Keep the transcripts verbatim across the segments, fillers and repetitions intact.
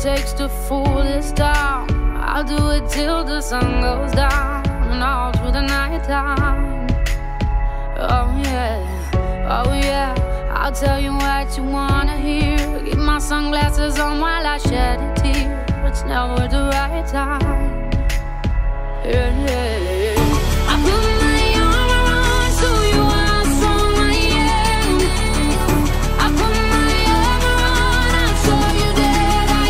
takes to fool this town. I'll do it till the sun goes down and all through the night time. Oh yeah, oh yeah, I'll tell you what you wanna hear. Keep my sunglasses on while I shed a tear. It's never the right time. Yeah, yeah, yeah. I put my arm around, show you how strong I am. I put my arm around, I'll show you that I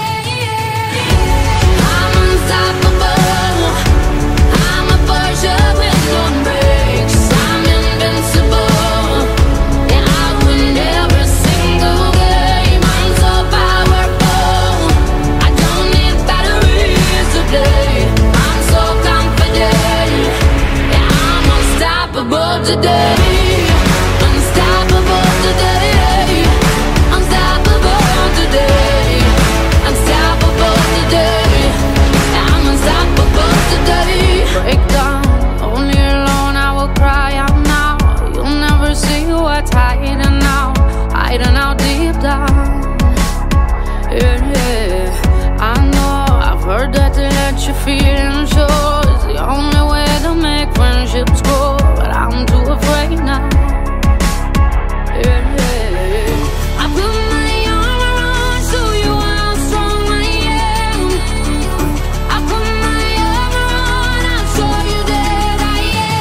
am. I'm unstoppable. I'm a Porsche with no brakes. I'm invincible. Yeah, I win every single game. I'm so powerful. I don't need batteries to play. I'm so confident. Yeah, I'm unstoppable today. Unstoppable today. Unstoppable today. Unstoppable today. Yeah, I'm unstoppable today. Break down, only alone I will cry out now. You'll never see what's hiding out, hiding out deep down. Yeah, yeah, I know, I've heard that to let you feel and show is the only way to make friendships grow, but I'm too afraid now. Yeah, yeah, I put my arm around, show you how strong I am. I put my arm around, I'll show you that I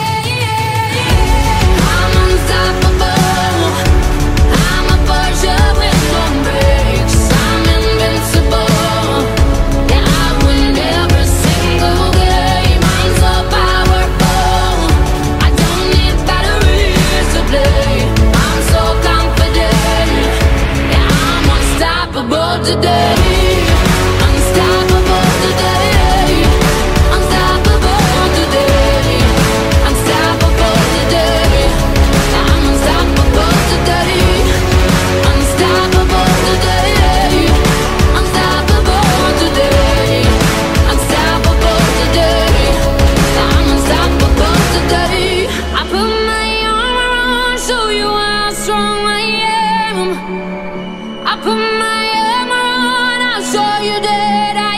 am. I'm unstoppable. I'm a Porsche with no brakes. I'm invincible. Yeah, I win every single game. I'm so powerful. I don't need batteries to play. I'm so confident. Yeah, I'm unstoppable today. Unstoppable today. Unstoppable today. Unstoppable today. Yeah, I'm unstoppable today. Unstoppable today. Unstoppable today. Unstoppable today. Yeah, I'm unstoppable today. I put my arm around, show you how strong I am. I put my arm around, I'll show you that I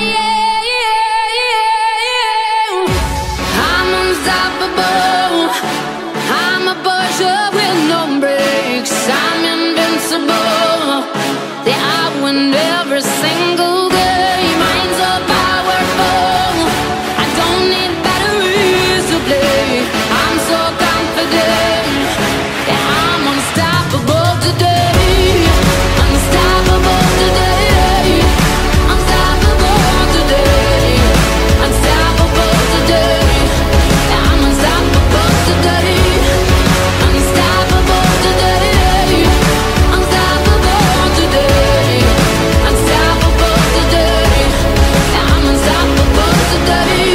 am. I'm unstoppable. I'm a Porsche with no brakes. I'm invincible. Yeah, I win every single game. I'm so powerful. I don't need batteries to play. I'm so confident. Yeah, I'm unstoppable today. Unstoppable today. Unstoppable today. Unstoppable today. Yeah, I'm unstoppable today. Unstoppable today. Unstoppable today. Unstoppable today. Yeah, I'm unstoppable today.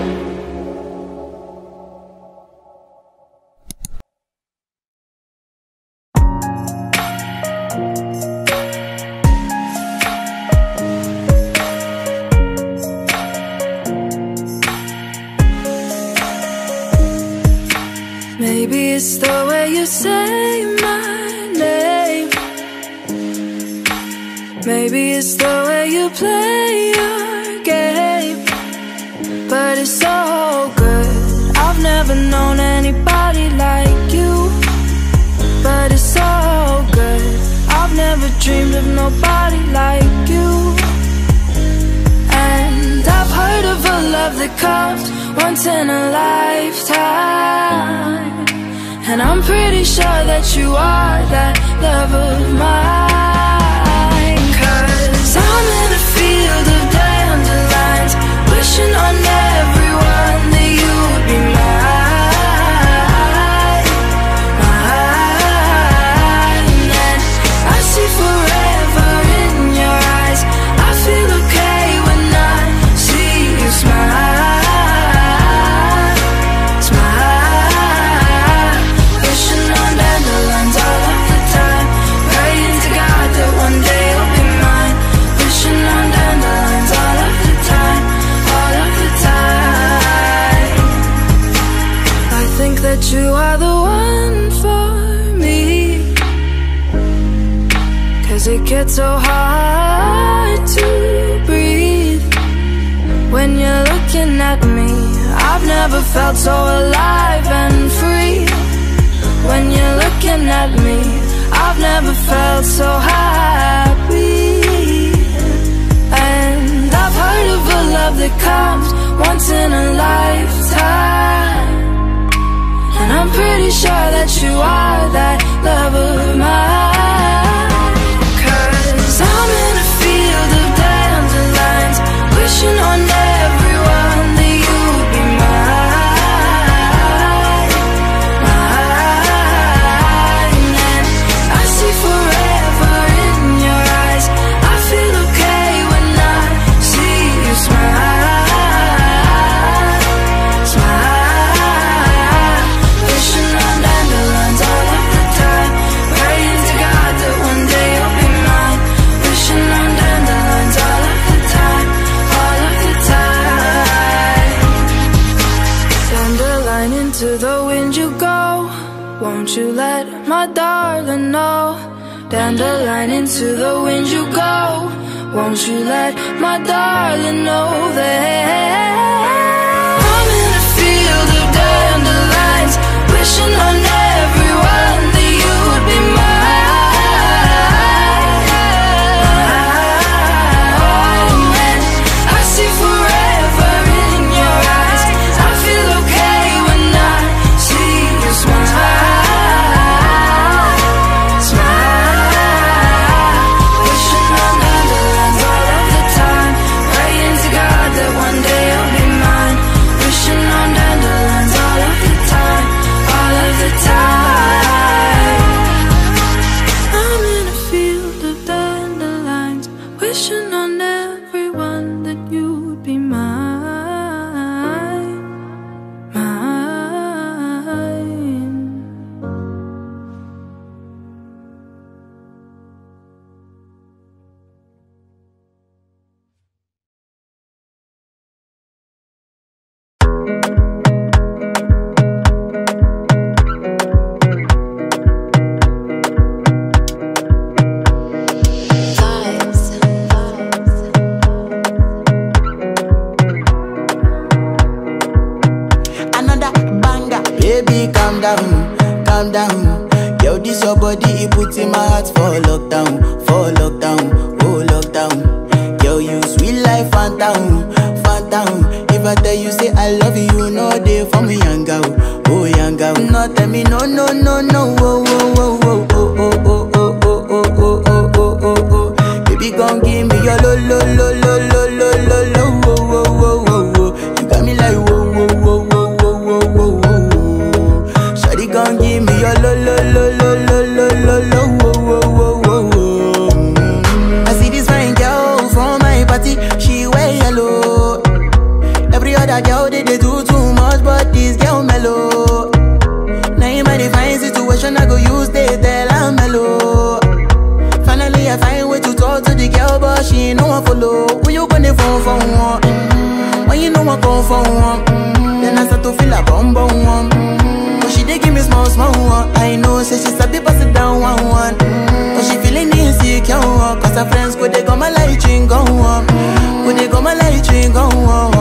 Maybe it's the way you say my name. Maybe it's the way you play your game. But it's so good. I've never known anybody like you. But it's so good. I've never dreamed of nobody like you. And I've heard of a love that comes once in a lifetime. And I'm pretty sure that you are that love of mine. Cause I'm in a field of dandelions, wishing on everyone that you would be mine, mine. And I see forever in your eyes. I feel okay when I see you smile, smile. Wishing on dandelions all of the time, praying to God that one day you'll be mine. Wishing on dandelions all of the time, all of the time. I think that you are the one for me, cause it gets so hard to when you're looking at me. I've never felt so alive and free. When you're looking at me, I've never felt so happy. And I've heard of a love that comes once in a lifetime, and I'm pretty sure that you are that love of mine. Cause I'm in a field of dandelions, wishing on everyone that you'd be mine, mine. And I see forever in your eyes. I feel okay when I see you smile, smile. Wishing on dandelions all of the time, praying to God that one day you'll be mine. Wishing on dandelions all of the time, all of the time. Dandelion, into the wind you go, won't you let my darling know? Dandelion, into the wind you go, won't you let my darling know that I'm in a field of dandelions, wishing on everyone that you would be mine, mine. And I see forever in your eyes. I feel okay when I see you smile, smile. Wishing on dandelions all of the time, praying to God that one day you'll be mine. Wishing on dandelions all of the time, all of the time. I'm in a field of dandelions, wishing on everyone that you'd be mine, mine. Another banger. Baby, calm down, calm down. Yo, this your body, it puts in my heart for lockdown, for lockdown, oh lockdown. Yo, you sweet life, phantom, phantom. If I tell you say I love you, you know they for me, young girl, oh young girl. No, tell me no, no, no, no, oh, oh, oh, oh, oh, oh, oh, oh, oh, oh, oh, oh, oh, oh, oh. Baby, gon' give me your lo, lo, lo, lo, lo, lo, lo, lo, oh, oh, oh, oh, oh. You got me like whoa, whoa, whoa, whoa, whoa, whoa, whoa, whoa. Shawty gon' give me your lo, lo, lo, lo, lo, lo, lo, lo, oh, oh, oh, oh, oh. I see this fine girl from my party, she wear yellow. Every other girl they, they do too much, but this girl mellow. Now in my divine situation, I go use they tell I'm mellow. Finally I find way to talk to the girl, but she ain't no one follow. Who you gonna phone for one? Mm-hmm. When you know I come for one, mm-hmm. Then I start to feel a bum bum one. Mm-hmm. But she dey give me small small one. I know say she sabi pass it down one one. Mm-hmm. But she feeling insecure one, cause her friends go they go my light ring go on, go they go my light ring go on.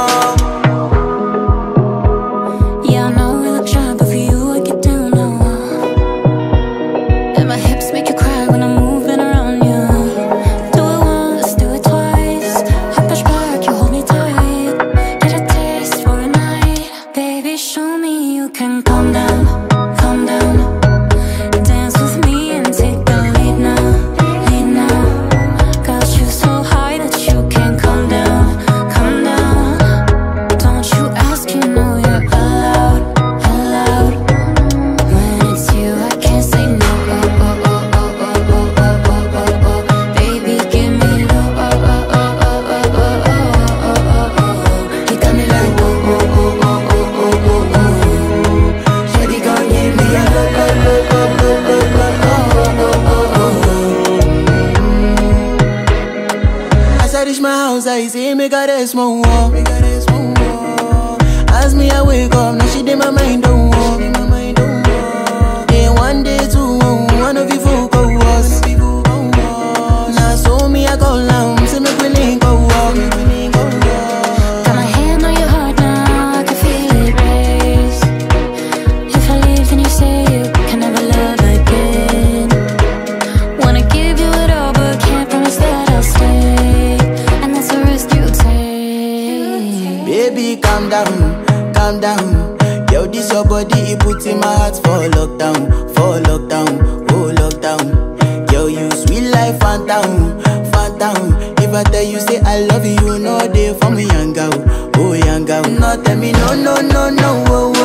Yeah, I know we look shy, but for you I get down low. And my hips make you cry when I'm moving around you. Do it once, do it twice. I push back, you hold me tight. Get a taste for a night. Baby, show me you can calm down, calm down. Dance with me and take the lead now, lead now. Got you so high that you can't come down, come down. Don't you ask, you know you're allowed, allowed. When it's you, I can't say no. Oh, oh, oh, oh, oh, oh, oh, oh, oh, oh. Baby, give me low. Oh, oh, oh, oh, oh, oh, oh, oh, oh, oh. You got me like whoa, whoa, whoa, whoa, whoa, whoa, whoa, whoa. Shawty gon' give me a lo lo lo lo lo lo lo oh oh oh oh. As I reach my house, I see me got a small wall. As me I wake up, now she did my mind don't walk. Then one day two, one of you folk go was. Now so me I go down, see me willing go walk. baby, calm down, calm down. Yo, this your body, it puts in my heart for lockdown, for lockdown, oh lockdown. Yo, you sweet life, phantom, phantom. If I tell you say I love you, you know they for me young girl, oh young girl. No tell me no, no, no, no, oh,